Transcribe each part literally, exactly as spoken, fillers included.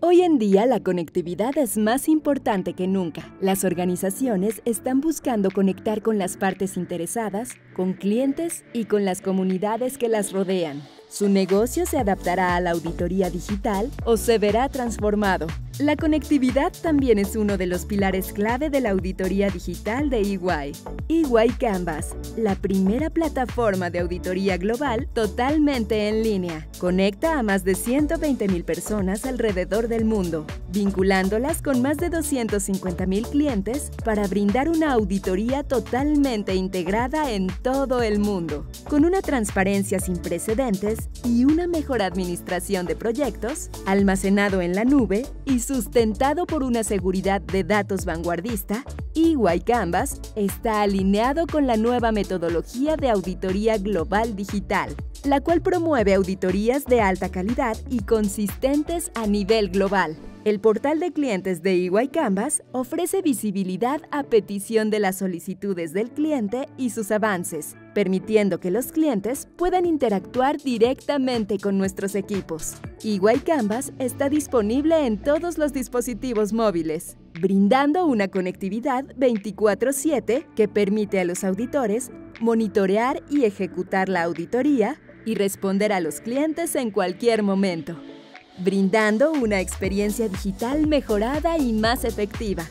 Hoy en día la conectividad es más importante que nunca. Las organizaciones están buscando conectar con las partes interesadas, con clientes y con las comunidades que las rodean. ¿Su negocio se adaptará a la auditoría digital o se verá transformado? La conectividad también es uno de los pilares clave de la auditoría digital de E Y. E Y Canvas, la primera plataforma de auditoría global totalmente en línea, conecta a más de ciento veinte mil personas alrededor del mundo, vinculándolas con más de doscientos cincuenta mil clientes para brindar una auditoría totalmente integrada en todo el mundo. Con una transparencia sin precedentes y una mejor administración de proyectos, almacenado en la nube y sustentado por una seguridad de datos vanguardista, E Y Canvas está alineado con la nueva metodología de auditoría global digital, la cual promueve auditorías de alta calidad y consistentes a nivel global. El portal de clientes de E Y Canvas ofrece visibilidad a petición de las solicitudes del cliente y sus avances, permitiendo que los clientes puedan interactuar directamente con nuestros equipos. E Y Canvas está disponible en todos los dispositivos móviles, brindando una conectividad veinticuatro siete que permite a los auditores monitorear y ejecutar la auditoría y responder a los clientes en cualquier momento, brindando una experiencia digital mejorada y más efectiva.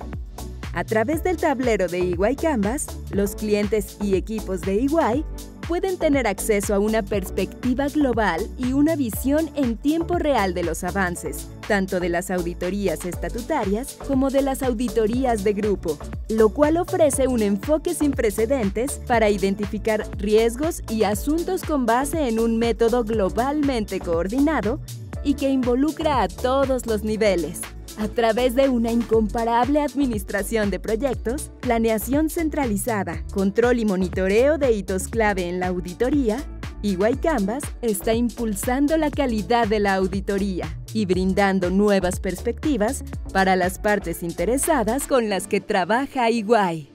A través del tablero de E Y Canvas, los clientes y equipos de E Y pueden tener acceso a una perspectiva global y una visión en tiempo real de los avances, tanto de las auditorías estatutarias como de las auditorías de grupo, lo cual ofrece un enfoque sin precedentes para identificar riesgos y asuntos con base en un método globalmente coordinado y que involucra a todos los niveles. A través de una incomparable administración de proyectos, planeación centralizada, control y monitoreo de hitos clave en la auditoría, E Y Canvas está impulsando la calidad de la auditoría y brindando nuevas perspectivas para las partes interesadas con las que trabaja E Y.